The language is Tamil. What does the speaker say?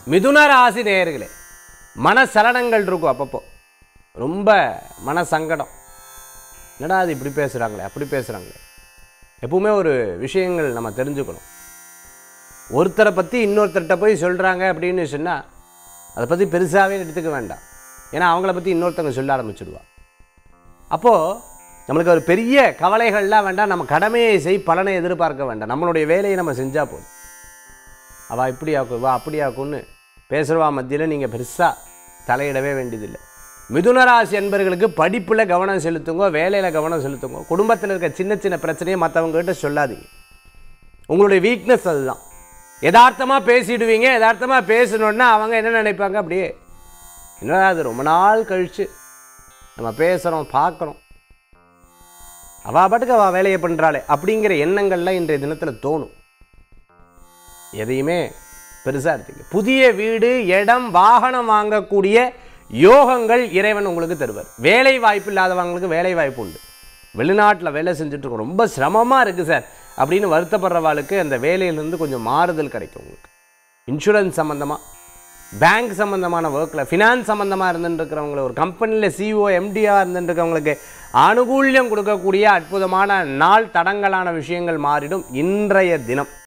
மிதுன ராசி நேயர்களே, மனசலனங்கள் இருக்கும். அப்பப்போ ரொம்ப மன சங்கடம். என்னடா அது இப்படி பேசுகிறாங்களே, அப்படி பேசுகிறாங்களே. எப்பவுமே ஒரு விஷயங்கள் நம்ம தெரிஞ்சுக்கணும். ஒருத்தரை பற்றி இன்னொருத்தர்கிட்ட போய் சொல்கிறாங்க அப்படின்னு சொன்னால் அதை பற்றி பெருசாகவே எடுத்துக்க வேண்டாம். ஏன்னா அவங்கள பற்றி இன்னொருத்தவங்க சொல்ல ஆரம்பிச்சுடுவா. அப்போது நம்மளுக்கு ஒரு பெரிய கவலைகள்லாம் வேண்டாம். நம்ம கடமையை செய், பலனை எதிர்பார்க்க வேண்டாம். நம்மளுடைய வேலையை நம்ம செஞ்சால் போதும். அவள் இப்படி ஆக்கும், வா அப்படி ஆக்கும்னு பேசுகிறவா மத்தியில் நீங்கள் பெருசாக தலையிடவே வேண்டியதில்லை. மிதுனராசி என்பர்களுக்கு படிப்பில் கவனம் செலுத்துங்க, வேலையில் கவனம் செலுத்துங்க. குடும்பத்தில் இருக்க சின்ன சின்ன பிரச்சனையை மற்றவங்ககிட்ட சொல்லாதீங்க. உங்களுடைய வீக்னஸ் அதுதான். யதார்த்தமாக பேசிடுவீங்க. யதார்த்தமாக பேசணுன்னா அவங்க என்ன நினைப்பாங்க, அப்படியே என்னடா அது ரொம்ப நாள் கழித்து நம்ம பேசுகிறோம், பார்க்குறோம், அவள் பாட்டுக்கு அவள் வேலையை பண்ணுறாளே அப்படிங்கிற எண்ணங்கள்லாம் இன்றைய தினத்தில் தோணும். எதையுமே பெருசாக எடுத்துங்க. புதிய வீடு, இடம், வாகனம் வாங்கக்கூடிய யோகங்கள் இறைவன் உங்களுக்கு தருவார். வேலை வாய்ப்பு இல்லாதவங்களுக்கு வேலை வாய்ப்பு உண்டு. வெளிநாட்டில் வேலை செஞ்சுட்ருக்கோம், ரொம்ப சிரமமாக இருக்குது சார் அப்படின்னு வருத்தப்படுறவாளுக்கு அந்த வேலையிலேருந்து கொஞ்சம் மாறுதல் கிடைக்கும். உங்களுக்கு இன்சூரன்ஸ் சம்மந்தமாக, பேங்க் சம்மந்தமான ஒர்க்கில், ஃபினான்ஸ் சம்மந்தமாக இருந்துட்டுருக்கிறவங்களை, ஒரு கம்பெனியில் சிஇஓ எம்டியாக இருந்துட்டுருக்கவங்களுக்கு ஆனுகூல்யம் கொடுக்கக்கூடிய அற்புதமான நாள். தடங்கலான விஷயங்கள் மாறிடும் இன்றைய தினம்.